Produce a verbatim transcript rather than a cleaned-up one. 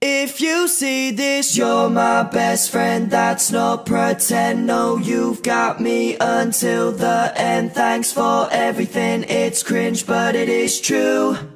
If you see this, you're my best friend. That's not pretend. No, you've got me until the end. Thanks for everything. It's cringe, but it is true.